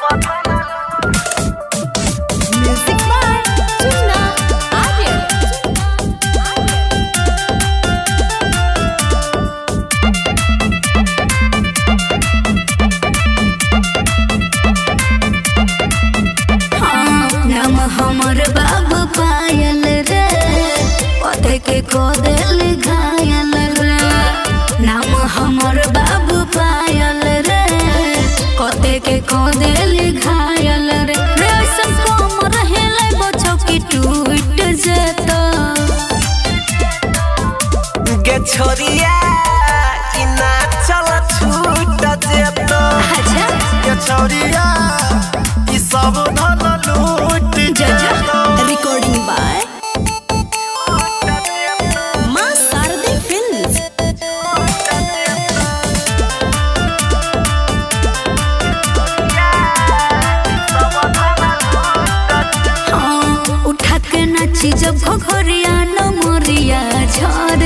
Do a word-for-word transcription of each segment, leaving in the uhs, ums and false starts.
छोरिया इना चल छूट जेतो ये छोरिया ई सब धन लूट जेतो। Recording by Maa Sharde films. उठा के नाची जब घोघरिया नमरिया झरे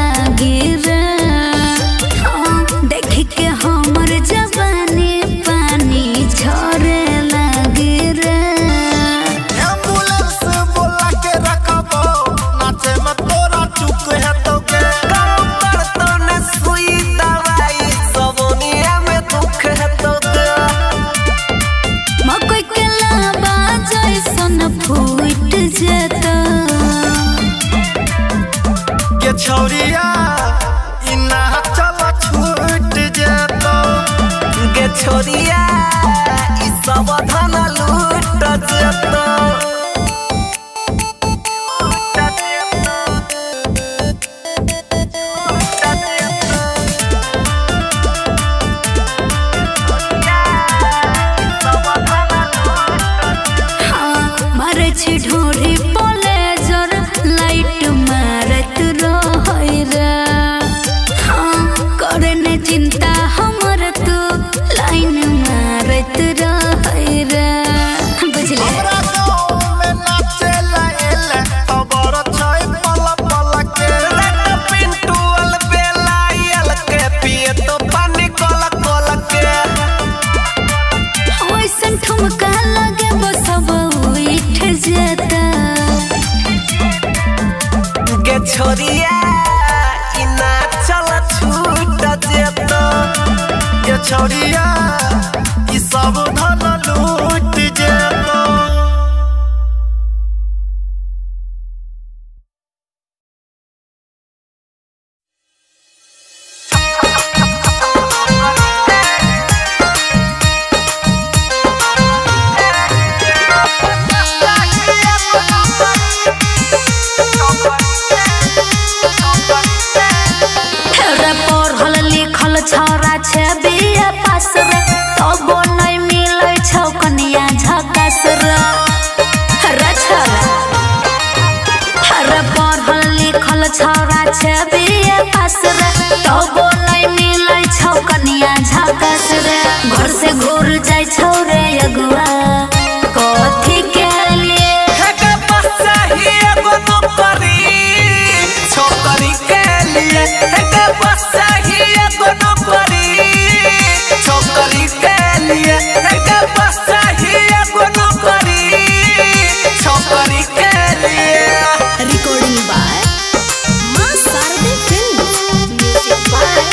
छोरिया इना चल छूट जेतो गे छोरिया ई सब धन लूट जेतो। हाँ मारे छी ढोरी पोले जर लाइट मारत चिंता हमर तू लाइन मारत रहे रे बुझले। हमरा गांव में नाचे लाएले खबर छै पल पल के पिंटू अल बेलायल के पिए तो पानी कल कल के ओइसन ठुमका लगे बसब उठ जेता गे छोरिया इना चल छूट जेतो ये छोरिया ई सब धन लूट जेतो। छोरा छे बिया पास रे तबो नहीं मिलै छौ कनिया झकास रे रे छोरा हरे पढ़ल लिखल छोरा छे बिया पास रे तबो नहीं मिलै छौ कनिया झकास रे घर से घूर जाय छौ रे अगुआ कथी के लिए हेगे बच्चा ही एगो नौकरी छोकरी के लिए हेगे बच्चा ही एगो नौकरी छोकरी के लिए हेगे बच्चा ही एगो नौकरी छोकरी के लिए। Recording by Maa Sharde films. Music by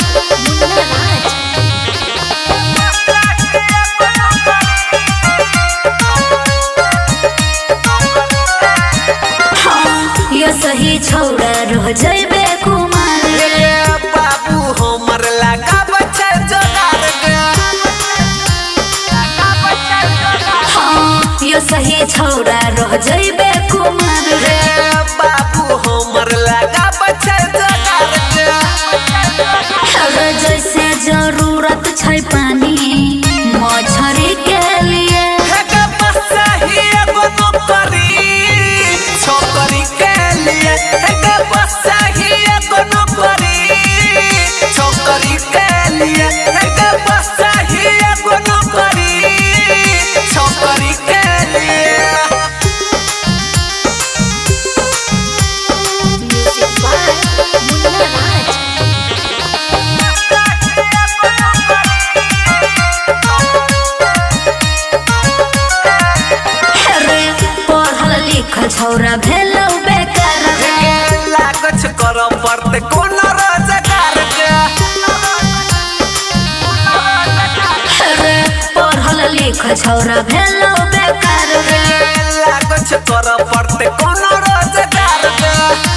देखो छौरा भेलो बेकार रे लागो छ कर पड़ते कोनो रोजगार रे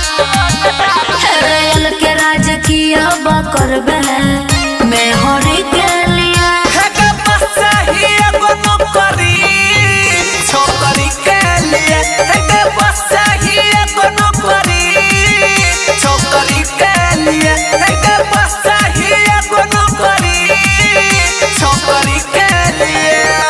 रेल के राज किया बा करबे मैं हरी के लिए है के बस ही एगो नौकरी छोकरी के लिए है के बस ही एगो नौकरी छोकरी के लिए है के बस ही एगो नौकरी छोकरी के लिए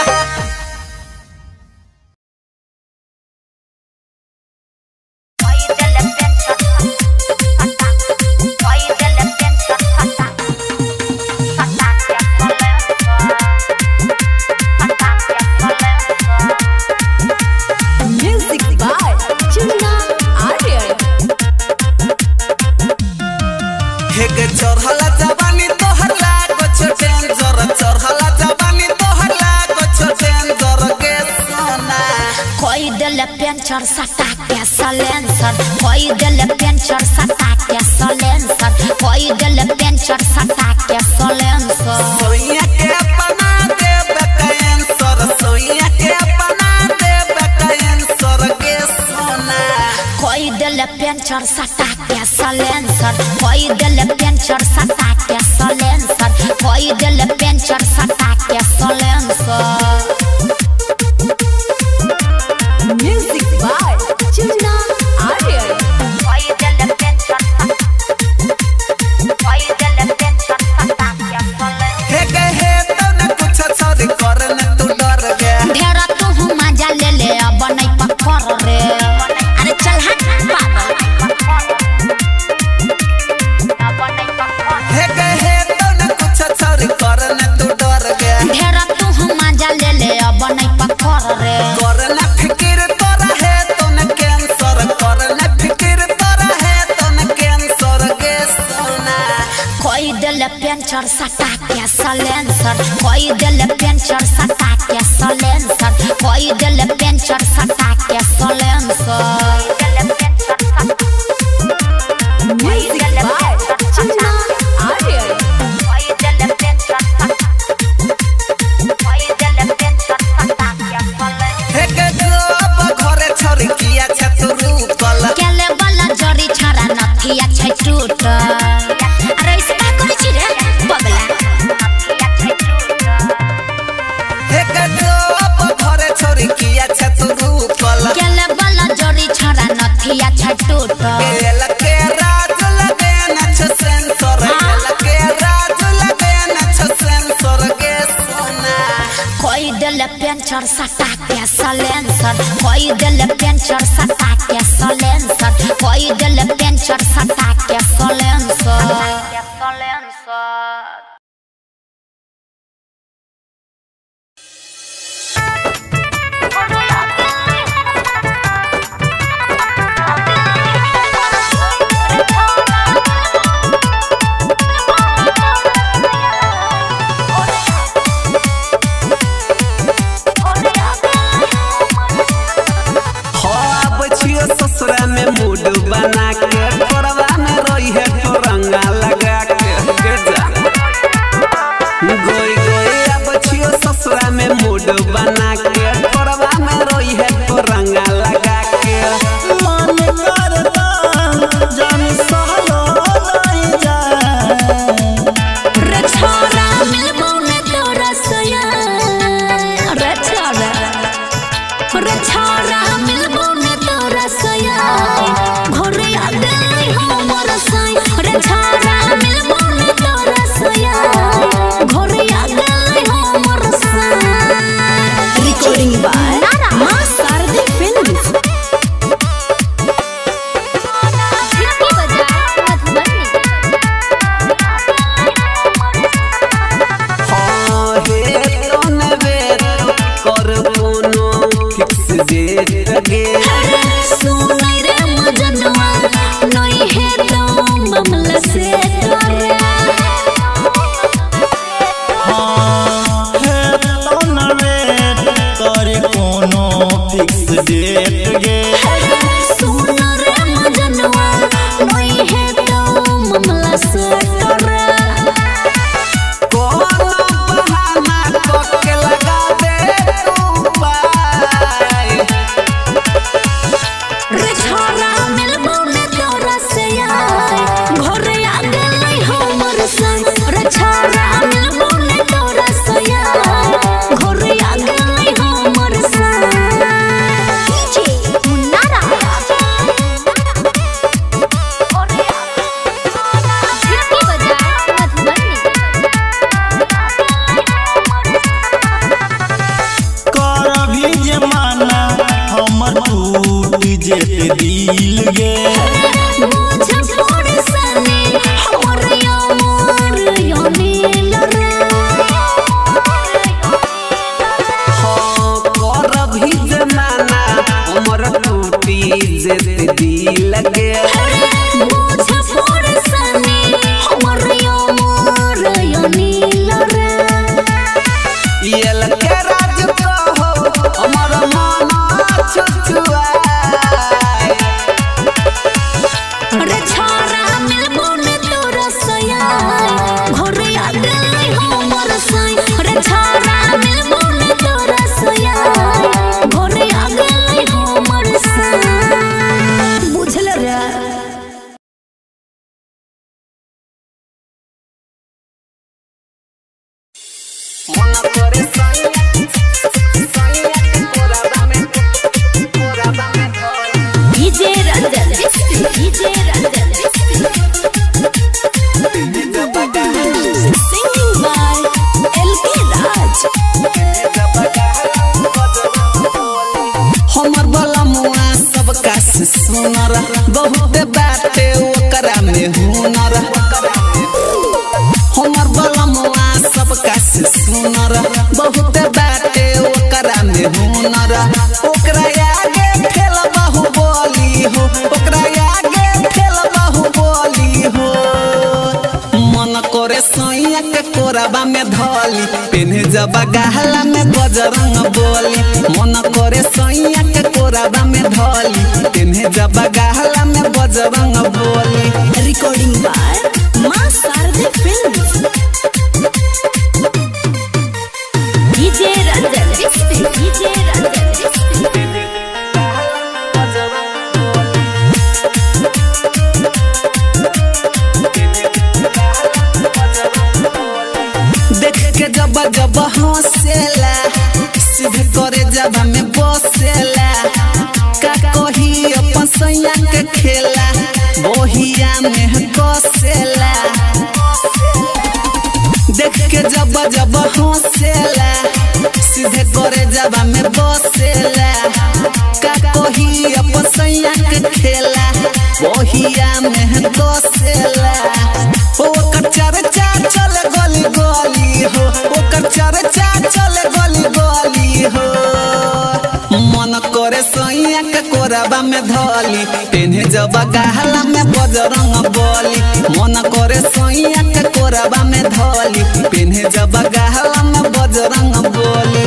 चढ़ला जवानी तोहर लागो छोटे जरा चढ़ला जवानी तोहर लागो छोटे जरा के सोना कोई दिल पेंचर सटा के सलेंसर कोई दिल पेंचर सटा के सलेंसर कोई दिल पेंचर सटा के सलेंसर सोइया के बना दे कैंसर सोइया के बना दे कैंसर के सोना कोई दिल पेंचर सटा के सलेंसर कोई दिल पेंचर सटा के सलेंसर कोई दिल पेंचर सटा के सलेंसर म्यूजिक बाय चुना आर्यन कोई दिल पेंचर कोई दिल पेंचर सटा के सलेंसर हे के हे तो न कुछ छोड़ कर न तू डर गे ढेरा तू मजा ले ले अब नहीं पकड़ रे अरे चल हट हे के हे तो न कुछ छोड़ कर न तू डर गे ढेरा तू मजा ले ले अब नहीं पकड़ रे कर न फिकिर तोरा है तो न कैंसर कर न फिकिर तोरा है तो न कैंसर के सोना कोई दिल पेंचर सटा के सलेंसर कोई दिल पेंचर सटा के सलेंसर कोई दिल पेंचर सटा के सलेंसर म्यूजिक बाय चुना आर्यन कोई दिल पेंचर कोई दिल पेंचर सटा के सलेंसर हे के जब घरे छोड़ किया छ तू रूपल केले वाला जड़ी छरा नथिया छै टूट अरे इसका कोई चीज रे बगला नथिया छै टूट हे के जब घरे छोड़ किया छ तू रूपल केले वाला जड़ी छरा नथिया छै टूट केल के राज लगे न छ सेंसर केल के राज लगे न छ सेंसर के सोना कोई दिल पेंचर सटा के सलेंसर कोई दिल पेंचर सटा के सलेंसर कोई दिल पेंचर सटा के सलेंसर ससुरा में मूड बना के परवा में रही है तो रंगा लगा के गोई गोई अब छियो ससुरा में मूड बना के परवा में रही है तो रंगा लगा के मन करता जान सहलो नहीं जाए रे छोरा मिलबो ने तोरा सया रे छोरा रे छोरा मिलबो ने तोरा सया घरे आ गई हमर साई रे छोरा मिलबो ने तोरा सया घरे आ गई हमर साई recording by Maa Sharde films hippie बाजार मधुबनी हाँ हे तो न बेर कर कोनो फिक्स डेट गे सुनाई रे मजनुआ नहीं है तो मामला से करे हाँ है तो न बेर कर कोनो फिक्स डेट गे सुना रे मजनुआ नहीं है तो मामला से करे कोनो बहाना के लगा दे दिल गे मुझे परेशानी हमर यार यानी लरे हाँ कर भी जमाना हमर टूटी जेते दिल गे मुझे परेशानी हमर यार यानी लरे ये लगे राज कहो हमर मन छुछुआ रे छोरा मिलबो ने तोरा सया घरे आ गई हमर सई रे छोरा मिलबो ने तोरा सया घरे आ गई हमर सई बुझल रे मन करे सैया सैया कोराबा में कोराबा में DJ Ranjan DJ Ranjan singing by LK Raj हमर बलमुआ सबका से सुनर बहुत बाटे ओकरा में हुनर हमर बलमुआ सबका से सुनर बहुत बाटे ओकरा में हुनर ओकरा आगे फेल बहु बोली हो ओकरा आगे फेल बहु बोली हो मन करे सैया के कोराबा में धली पेन्हे जब गहला में बजरंग बोली मन करे सैया के कोराबा में धली पेन्हे जब गहला में बजरंग बोली recording by Maa Sharde films DJ Ranjan DJ Ranjan देख के जब जब हंसेला सीधे करे जब में बसेला का कही अपन सैया के खेला बोहिया में कसेला देख के जब जब हंसेला सीधे करे जब में बसेला का कही अपन सैया के खेला बोहिया में कसेला ओकर चर्चा चले गली गली हो ओकर चर्चा चले गली गली हो मन करे सैया के कोराबा में धली पेन्हे जब गहला में बजरंग बोली मन करे सैया के कोराबा में धली पेन्हे जब गहला में बजरंग बोली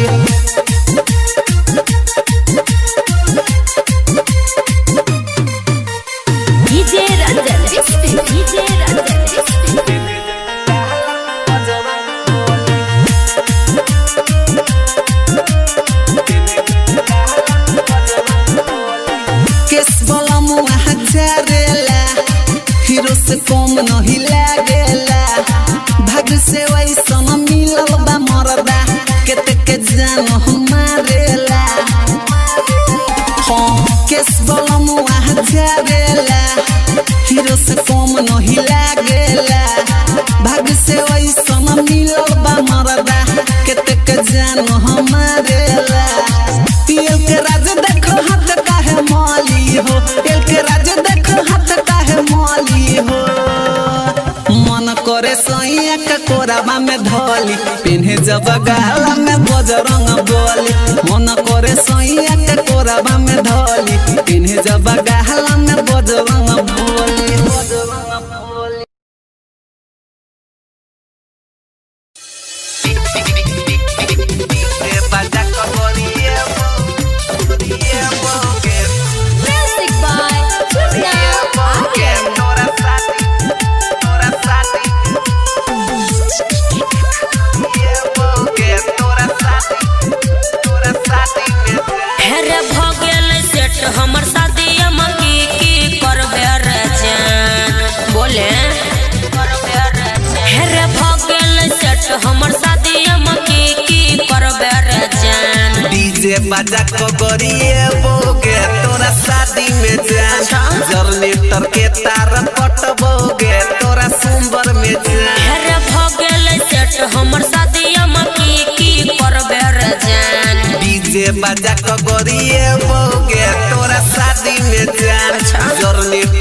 डीजे रंजन डीजे रंजन केस वाला मुआ हजारेला हीरो से कम नहीं लागेला भाग से वैसन मिलल बा मरदा केते के जान हमारेला हाँ केस वाला मुआ हजारेला हीरो से कम नहीं लागेला भाग से वैसन मिलल बा मरदा केते के जान हमारेला एल के राज देखो हाथ काहे माली हो एल के राज देखो हाथ काहे माली हो मन करे सैया के कोराबा में धली पेन्हे जब गहला में बजरंग बोली मन करे सैया के कोराबा में धली पेन्हे जब गहला में बजरंग बोली बजरंग बोली म्यूजिक बाय चुन्ना हेरे भगेल सेट हमर शादी की की करबे रे जान बोले हेरे भगेल सेट हमर शादी की की करबे रे जान डीजे बाजा को गरिए बोगे तोरा शादी में जान जरनेटर के तार पटबोगे तोरा सुंबर में जान हेरे भगेल सेट हमर शादी की की करबे रे जान डीजे बाजा को गरिए बोगे तोरा शादी में जान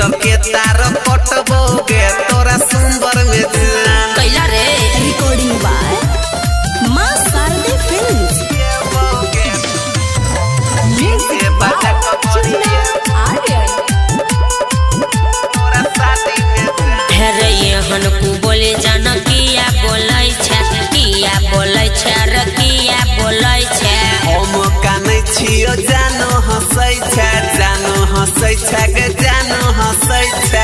जनरेटर के तार कटबोगे तोरा सुंदर में जान कैला रे recording by Maa Sharde films ये बाजा कबड्डी तोरा शादी में जान हेरे यहन को बोले जान किया बोलै छै किया बोलै छै रे किया बोलै छै हम कानै छियो जानो हंसै छै जानो हंसै छै गे जानो हंसै छै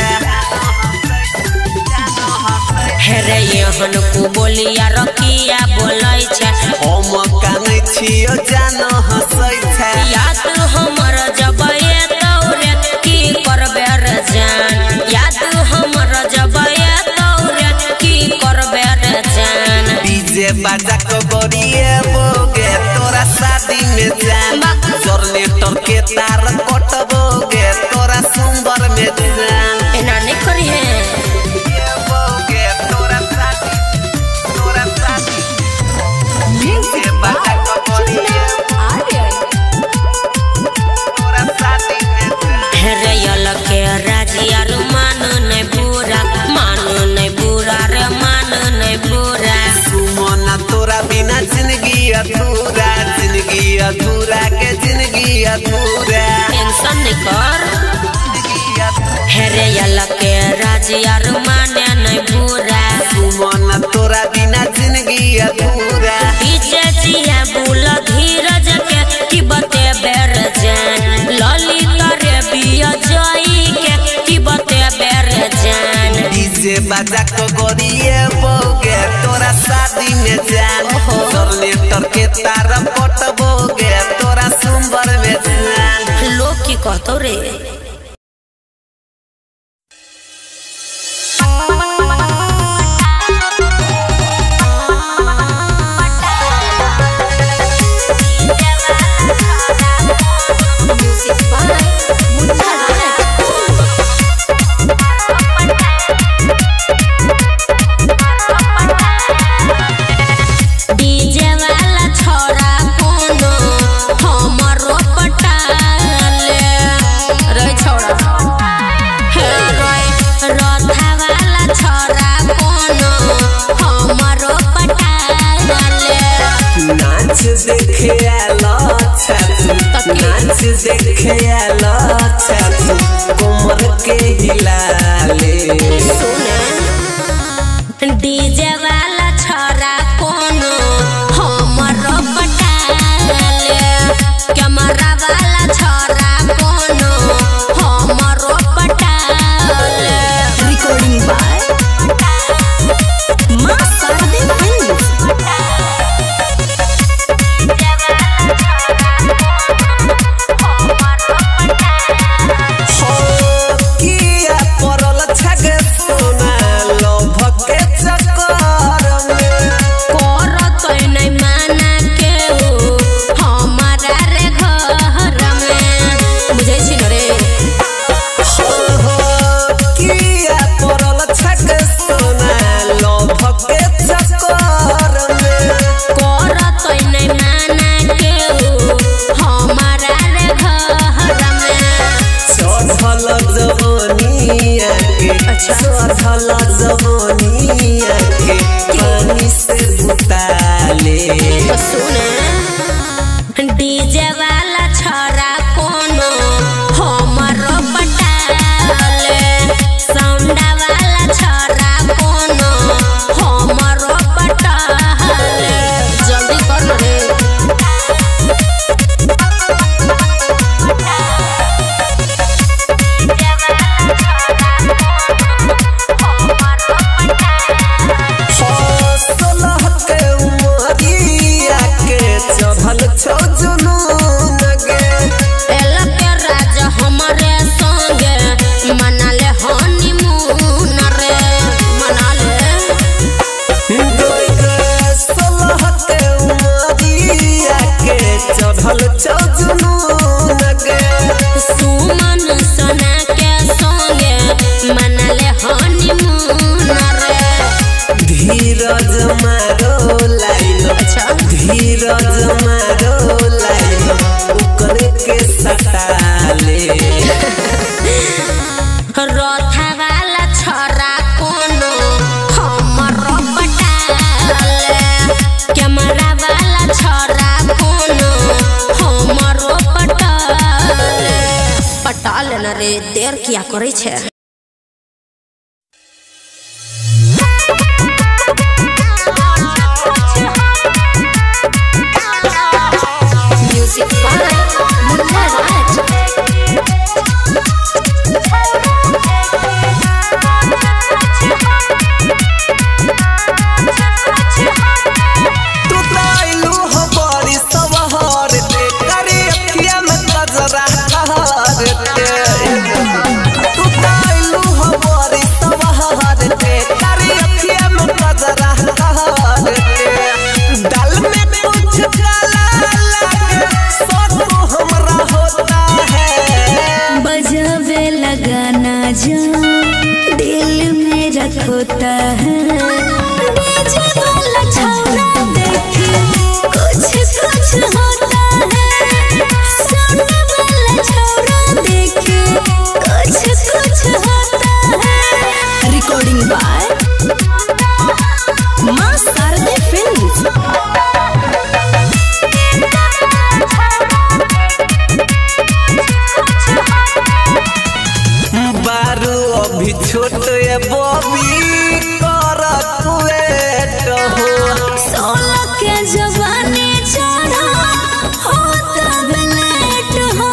हेरे यहन को बोलिया रे किया बोलै छै हम कानै छियो जानो हंसै छै याद हमर जबए तौरे की करबे रे जान याद हमर जबए तौरे की करबे रे जान डीजे बाजा कबड्डी बोगे तोरा शादी में जान जनरेटर के तार कटबोगे तोरा सुंदर में जान एना नहीं करी है बोगे तोरा शादी तोरा शादी डीजे बाजा कबड्डी तोरा शादी में जान हेरे यल के राजिया रू मान नहीं बुरा मान नहीं बुरा रे मान नहीं बुरा सुमना तोरा बिना जिंदगी अधूरा जिंदगी अधूरा के जिंदगी अधूरा टेंशन नहीं कर हेरे यल के राजिया रू माने नहीं बुरा सुमना तोरा बिना जिंदगी अधूरा पीछे जिया बुला धीरज के की बते बेर जान ललिता रे बिया जाई के की बते बेर जान डीजे बाजा कबड्डी बोगे तोरा शादी में जान जनरेटर के तार कटबोगे तोरा सुंदर में जान लोग की कहतो रे डीजे वाला छोरा कोनो हमरो पटाले रे छोरा हे रे रथा वाला छोरा कोनो हमरो पटाले नाच देखे आलो छातू नाच देखे आलो छातू कोमर के हिलाले डीजे वाला छोरा कोनो हमरो पटाले कैमरा वाला छोरा कोनो हमरो पटाले recording by Maa Sharde films किया परल छगे सोना लोभ के चक्कर में कर कोई नहीं माना के हमारा रे घर में बुझे छी न रे किया परल छगे सोना लोभ के चक्कर में कर कोई नहीं माना के हमारा रे घर में चढ़ल जवानिया के चढ़ल जवानिया के पानी से बुताले सुने डीजे वाला छोरा कोनो हमरो पटाले साउंडा वाला छोरा कोनो हमरो पटाले जल्दी कर रे सोलह के उमरिया के चढ़ल छो जुनून गे एला के राज हमरे संगे मनाले हनीमून रे मनाले सोलह के उमरिया के चढ़ल छो जुनून गे सुमन सोना के संगे मनाले हनीमून रे धीरज मारो लाइन अच्छा धीरज मारो लाइन ओकरे के सटाले शेयर किया करे छे। Music by Munna Raj. तू ताइलू हो बड़ी सवहर ते करे अखिया में नजरा कहर ते। तू ताइलू हो बड़ी सवहर ते करे अखिया में नजरा कहर ते। दाल में कुछ काला लागे सब हमरा होता है। बजावे लगाना जो दिल में रखोता है। डीजे वाला छौरा देखे कुछ कुछ होता है। सोने वाला छौरा देखे कुछ कुछ होता है। Recording by Maa Sharde films. बारू अभी छोट ये बॉबी कर कुएट हो। सोलह के जवानी चढ़ा होता ब्लेट हो।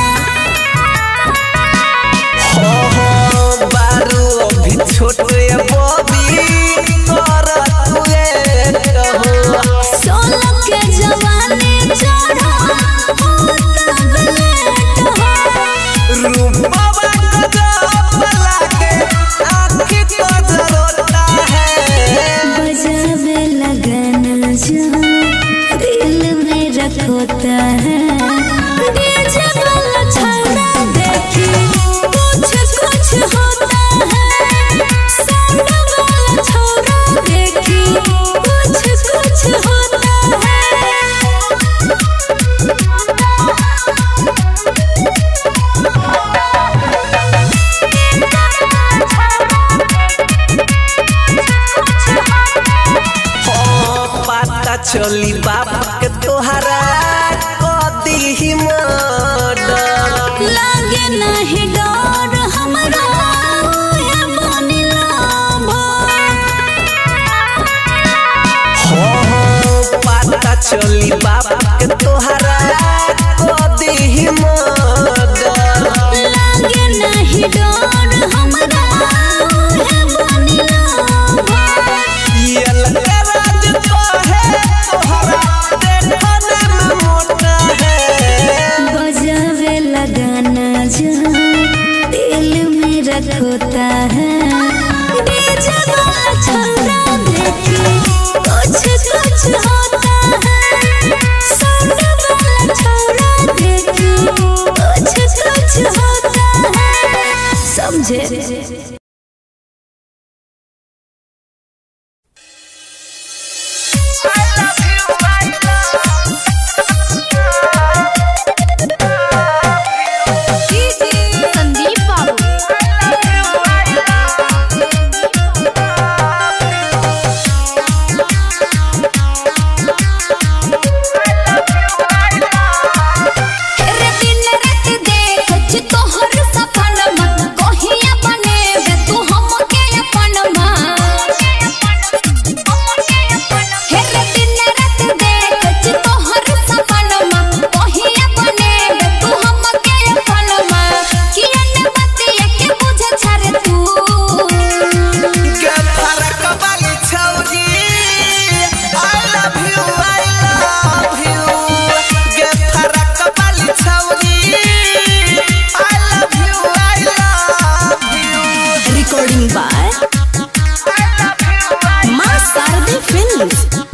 हो हो बारू अभी छोट ये बॉबी कर कुएट हो। सोलह के जवानी चढ़ा होता ब्लेट हो। रूपवा गजब लागे आँखी तो जरोता है। बजावे लगाना जो दिल में रखोता है। डीजे वाला छौरा देखे कुछ कुछ होता है। सोने वाला छौरा देखे कुछ कुछ होता है। पता चली बाप के तोहरा कदी ही मर्डर। लागे नहीं डर हमरा ये बनिला भर। हो हो पता चली बाप के तोहरा कदी ही मर्डर। लागे नहीं डर हमरा ये बनिला भर। ये लगे राज तो है तोहरा देखने में मोटा है। बजावे लगाना जो दिल में रखोता है। डीजे वाला छौरा देखे कुछ कुछ होता है। सोने वाला छौरा देखे कुछ कुछ होता है। समझे। संदीप बाबू। रे दिन रात देख तोहर सपनमा कहिया बनेबे तू हमके अपनमा। हे रे दिन रात देख तोहर सपनमा कहिया बनेबे तू हमके अपनमा। किया न बतिया के बुझे छारे तू। के फरक वाली छौरी I love you I love you। के फरक वाली छौरी I love you I love you। Recording by Maa Sharde films.